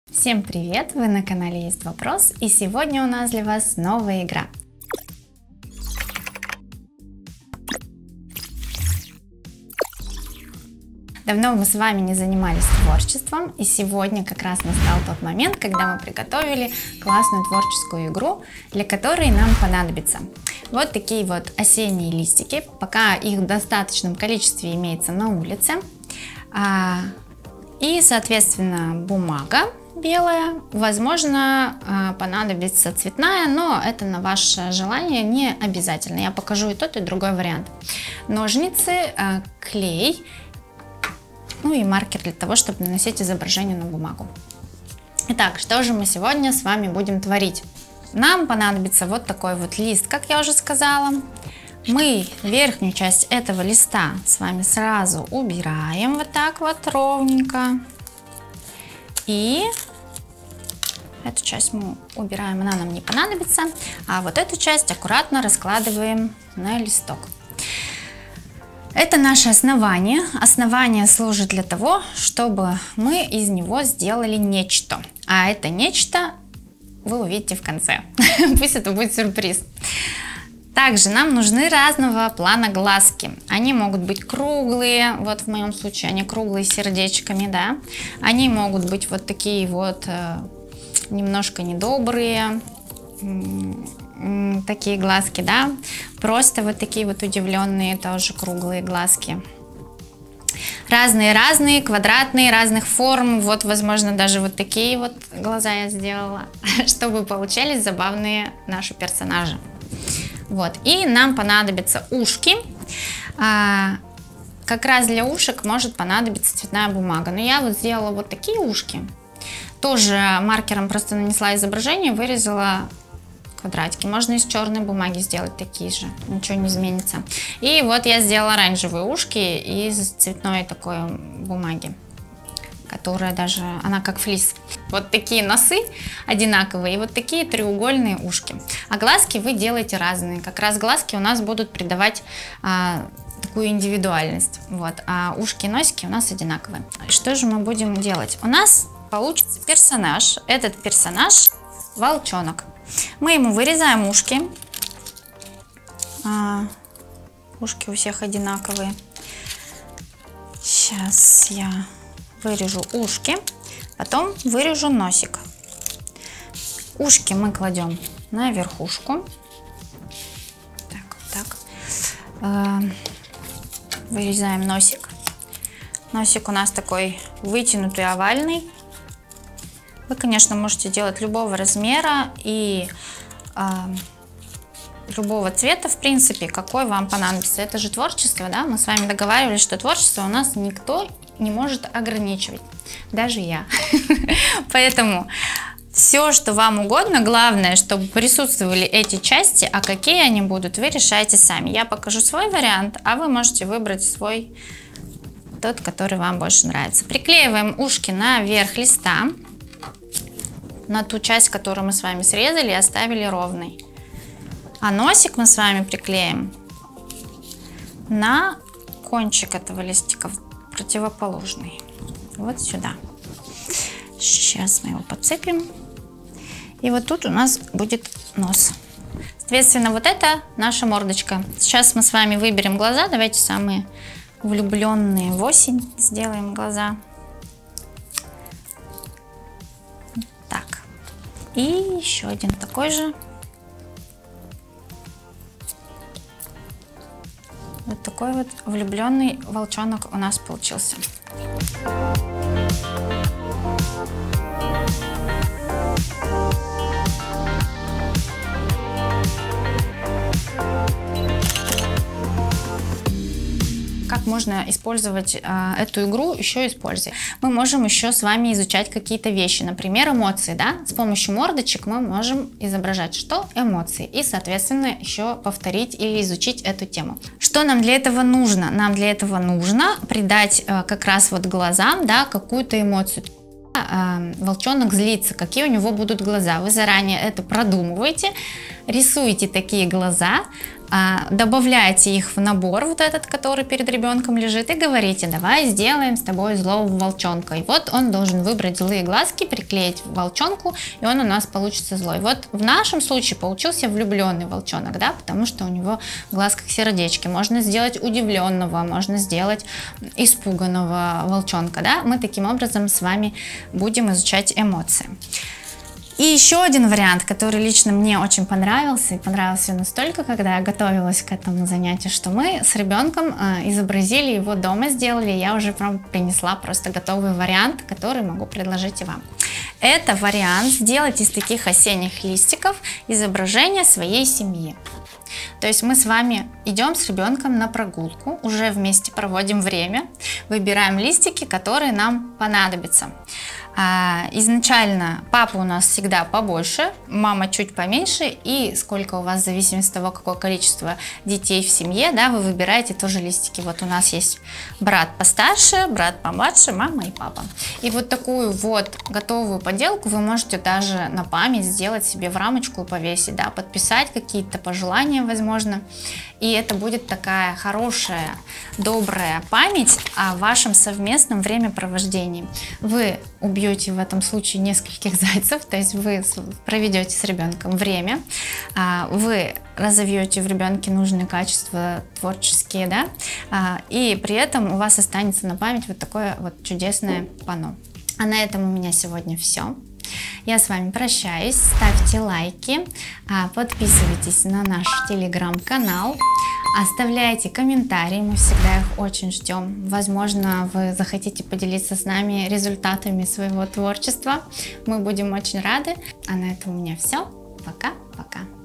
Всем привет! Вы на канале Есть Вопрос, и сегодня у нас для вас новая игра. Давно мы с вами не занимались творчеством, и сегодня как раз настал тот момент, когда мы приготовили классную творческую игру, для которой нам понадобится вот такие вот осенние листики, пока их в достаточном количестве имеется на улице, и соответственно бумага белая, возможно понадобится цветная, но это на ваше желание, не обязательно. Я покажу и тот, и другой вариант. Ножницы, клей, ну и маркер для того, чтобы наносить изображение на бумагу. Итак, что же мы сегодня с вами будем творить? Нам понадобится вот такой вот лист, как я уже сказала. Мы верхнюю часть этого листа с вами сразу убираем вот так вот ровненько. И эту часть мы убираем, она нам не понадобится. А вот эту часть аккуратно раскладываем на листок. Это наше основание. Основание служит для того, чтобы мы из него сделали нечто. А это нечто вы увидите в конце. Пусть это будет сюрприз. Также нам нужны разного плана глазки. Они могут быть круглые, вот в моем случае они круглые с сердечками, да. Они могут быть вот такие вот немножко недобрые, такие глазки, да. Просто вот такие вот удивленные, тоже круглые глазки. Разные, квадратные, разных форм. Вот, возможно, даже вот такие вот глаза я сделала, чтобы получались забавные наши персонажи. Вот, и нам понадобятся ушки. Как раз для ушек может понадобиться цветная бумага. Но я вот сделала вот такие ушки. Тоже маркером просто нанесла изображение, вырезала квадратики. Можно из черной бумаги сделать такие же, ничего не изменится. И вот я сделала оранжевые ушки из цветной такой бумаги, которая даже, она как флис. Вот такие носы одинаковые и вот такие треугольные ушки. А глазки вы делаете разные. Как раз глазки у нас будут придавать такую индивидуальность. Вот. А ушки и носики у нас одинаковые. Что же мы будем делать? У нас получится персонаж. Этот персонаж волчонок. Мы ему вырезаем ушки. Ушки у всех одинаковые. Сейчас я вырежу ушки, потом вырежу носик. Ушки мы кладем на верхушку. Так, вот так. Вырезаем носик. Носик у нас такой вытянутый, овальный. Вы, конечно, можете делать любого размера и любого цвета, в принципе, какой вам понадобится. Это же творчество, да? Мы с вами договаривались, что творчество у нас никто не может ограничивать, даже я. Поэтому все, что вам угодно, главное, чтобы присутствовали эти части, а какие они будут, вы решаете сами. Я покажу свой вариант, а вы можете выбрать свой, тот, который вам больше нравится. Приклеиваем ушки наверх листа, на ту часть, которую мы с вами срезали и оставили ровной. А носик мы с вами приклеим на кончик этого листика, противоположный, вот сюда. Сейчас мы его подцепим, и вот тут у нас будет нос. Соответственно, вот это наша мордочка. Сейчас мы с вами выберем глаза. Давайте самые влюбленные в осень сделаем глаза. Так, и еще один такой же. Вот такой вот влюбленный волчонок у нас получился. Как можно использовать эту игру еще и с пользой? Мы можем еще с вами изучать какие-то вещи, например, эмоции, да? С помощью мордочек мы можем изображать что? Эмоции. И, соответственно, еще повторить или изучить эту тему. Что нам для этого нужно? Нам для этого нужно придать как раз вот глазам, да, какую-то эмоцию. Волчонок злится, какие у него будут глаза. Вы заранее это продумываете рисуете такие глаза, добавляйте их в набор вот этот, который перед ребенком лежит, и говорите: давай сделаем с тобой злого волчонка. И вот он должен выбрать злые глазки, приклеить волчонку, и он у нас получится злой. Вот в нашем случае получился влюбленный волчонок, да, потому что у него в глазках сердечки. Можно сделать удивленного, можно сделать испуганного волчонка, да. Мы таким образом с вами будем изучать эмоции. И еще один вариант, который лично мне очень понравился, и понравился настолько, когда я готовилась к этому занятию, что мы с ребенком изобразили его дома, сделали, я уже прям принесла просто готовый вариант, который могу предложить и вам. Это вариант сделать из таких осенних листиков изображение своей семьи. То есть мы с вами идем с ребенком на прогулку, уже вместе проводим время, выбираем листики, которые нам понадобятся. Изначально папа у нас всегда побольше, мама чуть поменьше, и сколько у вас, в зависимости от того, какое количество детей в семье, да, вы выбираете тоже листики. Вот у нас есть брат постарше, брат помладше, мама и папа. И вот такую вот готовую поделку вы можете даже на память сделать себе в рамочку и повесить, да, подписать какие-то пожелания, возможно. И это будет такая хорошая, добрая память о вашем совместном времяпровождении. Вы убьете в этом случае нескольких зайцев, то есть вы проведете с ребенком время, вы разовьете в ребенке нужные качества творческие, да, и при этом у вас останется на память вот такое вот чудесное панно. А на этом у меня сегодня все. Я с вами прощаюсь, ставьте лайки, подписывайтесь на наш телеграм-канал, оставляйте комментарии, мы всегда их очень ждем. Возможно, вы захотите поделиться с нами результатами своего творчества, мы будем очень рады. А на этом у меня все. Пока-пока.